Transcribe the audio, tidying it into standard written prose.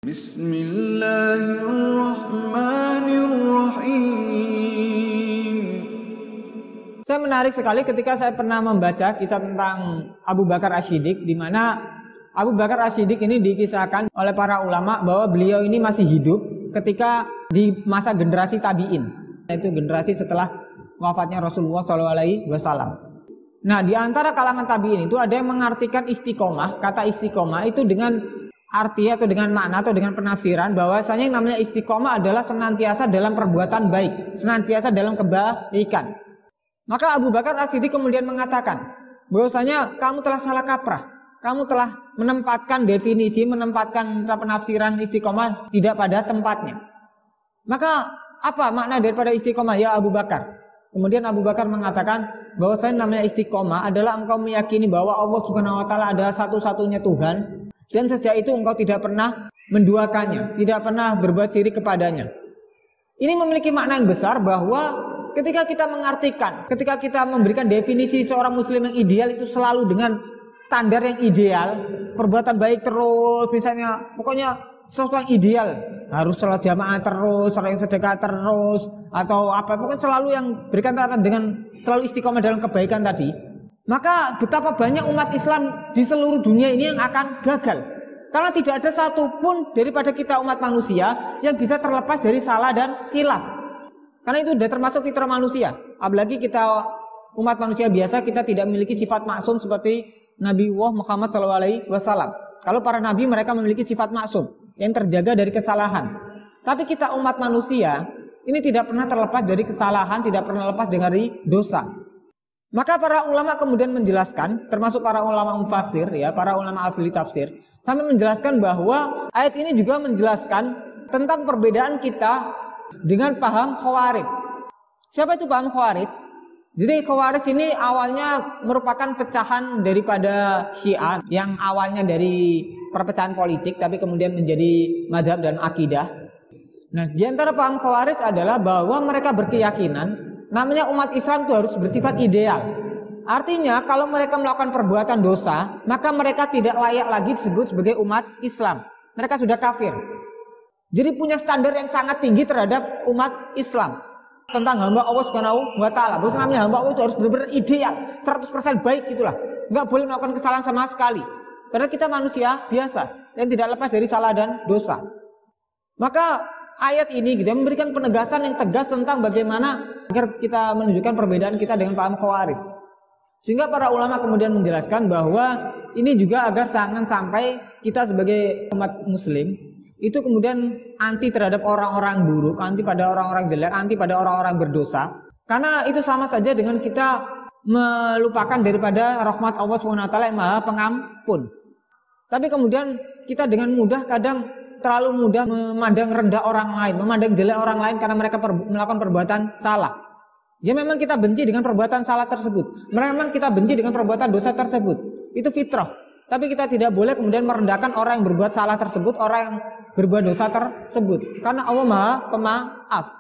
Bismillahirrahmanirrahim. Saya menarik sekali ketika saya pernah membaca kisah tentang Abu Bakar As-Siddiq, di mana Abu Bakar As-Siddiq ini dikisahkan oleh para ulama bahwa beliau ini masih hidup ketika di masa generasi tabi'in, yaitu generasi setelah wafatnya Rasulullah SAW. Nah, di antara kalangan tabi'in itu ada yang mengartikan istiqomah, kata istiqomah itu dengan arti atau dengan makna atau dengan penafsiran bahwasanya yang namanya istiqomah adalah senantiasa dalam perbuatan baik, senantiasa dalam kebaikan. Maka Abu Bakar As-Siddiq kemudian mengatakan bahwasanya kamu telah salah kaprah, kamu telah menempatkan definisi, menempatkan penafsiran istiqomah tidak pada tempatnya. Maka apa makna daripada istiqomah ya Abu Bakar? Kemudian Abu Bakar mengatakan bahwasanya namanya istiqomah adalah engkau meyakini bahwa Allah Subhanahu wa taala adalah satu-satunya Tuhan. Dan sejak itu engkau tidak pernah menduakannya, tidak pernah berbuat syirik kepadanya. Ini memiliki makna yang besar bahwa ketika kita mengartikan, ketika kita memberikan definisi seorang muslim yang ideal itu selalu dengan standar yang ideal, perbuatan baik terus, misalnya pokoknya sesuatu yang ideal, harus sholat jamaah terus, sering sedekah terus, atau apa, pokoknya selalu yang berikan catatan dengan selalu istiqomah dalam kebaikan tadi. Maka betapa banyak umat Islam di seluruh dunia ini yang akan gagal. Karena tidak ada satupun daripada kita umat manusia yang bisa terlepas dari salah dan khilaf. Karena itu sudah termasuk fitrah manusia. Apalagi kita umat manusia biasa, kita tidak memiliki sifat maksum seperti Nabi Muhammad SAW. Kalau para nabi mereka memiliki sifat maksum yang terjaga dari kesalahan. Tapi kita umat manusia ini tidak pernah terlepas dari kesalahan, tidak pernah lepas dari dosa. Maka para ulama kemudian menjelaskan, termasuk para ulama mufassir ya, para ulama ahli tafsir, sampai menjelaskan bahwa ayat ini juga menjelaskan tentang perbedaan kita dengan paham Khawarij. Siapa itu paham Khawarij? Jadi Khawarij ini awalnya merupakan pecahan daripada Syiah yang awalnya dari perpecahan politik tapi kemudian menjadi mazhab dan akidah. Nah, di antara paham Khawarij adalah bahwa mereka berkeyakinan namanya umat Islam itu harus bersifat ideal. Artinya kalau mereka melakukan perbuatan dosa, maka mereka tidak layak lagi disebut sebagai umat Islam. Mereka sudah kafir. Jadi punya standar yang sangat tinggi terhadap umat Islam tentang hamba Allah Subhanahu wa taala. Bahwa namanya hamba Allah itu harus benar-benar ideal, 100% baik gitulah. Enggak boleh melakukan kesalahan sama sekali. Karena kita manusia biasa yang tidak lepas dari salah dan dosa. Maka ayat ini gitu memberikan penegasan yang tegas tentang bagaimana agar kita menunjukkan perbedaan kita dengan paham Khawarij. Sehingga para ulama kemudian menjelaskan bahwa ini juga agar jangan sampai kita sebagai umat muslim itu kemudian anti terhadap orang-orang buruk, anti pada orang-orang jelek, anti pada orang-orang berdosa. Karena itu sama saja dengan kita melupakan daripada rahmat Allah SWT yang Maha Pengampun. Tapi kemudian kita dengan mudah kadang terlalu mudah memandang rendah orang lain, memandang jelek orang lain karena mereka melakukan perbuatan salah. Ya memang kita benci dengan perbuatan salah tersebut. Memang kita benci dengan perbuatan dosa tersebut. Itu fitrah. Tapi kita tidak boleh kemudian merendahkan orang yang berbuat salah tersebut, orang yang berbuat dosa tersebut. Karena Allah Maha Pemaaf.